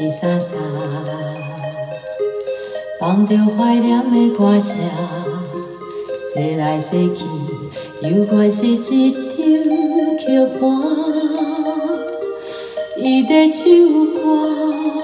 是沙沙，放着怀念的歌声，洗来洗去，犹原是一张曲盘。伊在唱歌，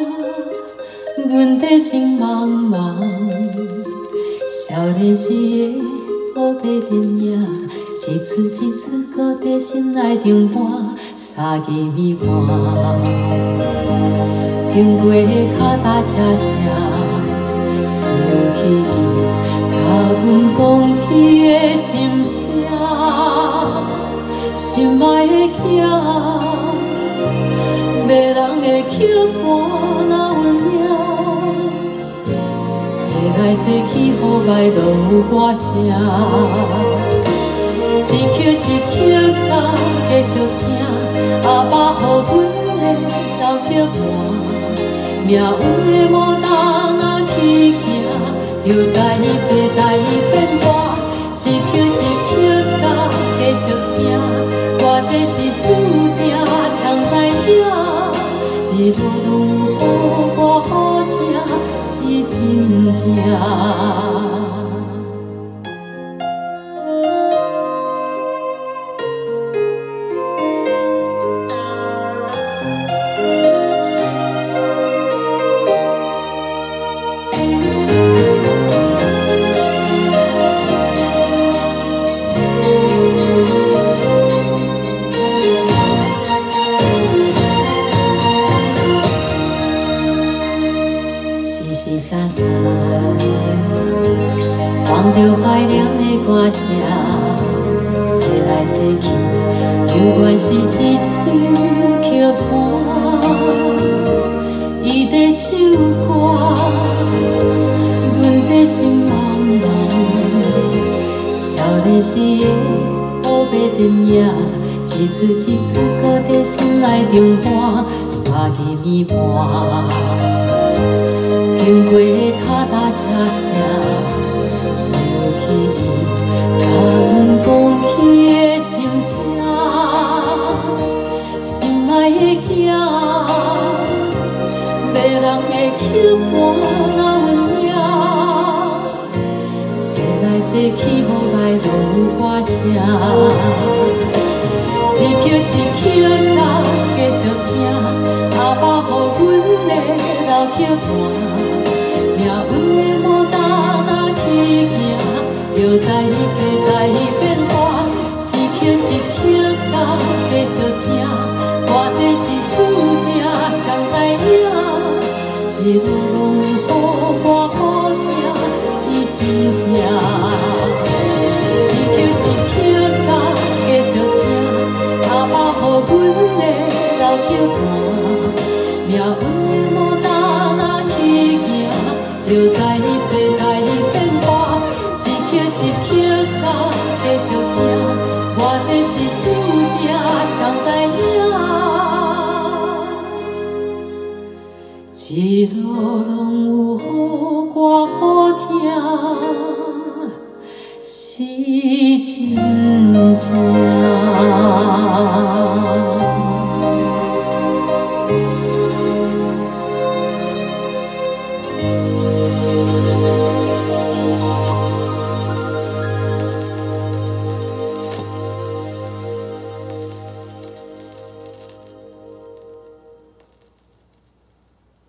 阮在心茫茫。少年时的黑白电影，一次一次搁在心内重播，三更暝半。经过的脚踏车声，想起伊甲阮讲起的心声，心爱的囝。 迷人的曲盘那温柔，洗来洗去，雨霾拢有歌声。一曲一曲甲继续听，阿爸予阮的老曲盘，命运的无担哪去行，就在伊洗在伊变化。一曲一曲甲继续听，偌这是注定，谁知影？ 一路拢有好歌好听，是真正。 是沙沙，放着怀念的歌声，洗来洗去，犹原是一张曲盘。伊在唱歌，阮在心茫茫。少年时的黑白电影，一次一次搁在心内重播，三更暝半。 经过的脚踏车声，想起伊甲阮讲起的心声，心爱的囝，迷人的曲盘那温柔，洗来洗去，雨霾拢有歌声，一曲一曲甲继续听，阿爸予阮的老曲盘。 命运的无担哪去行，就在伊洗在伊变化，一曲一曲甲继续听，偌这是注定，谁知影？一路拢有好歌好听，是真正。一曲一曲甲继续听，阿爸予阮的老曲盘，命运的无担哪去行。 就在伊洗在伊变化，一曲一曲甲继续听，偌这是注定，谁知影？一路拢有好歌好听，是真正。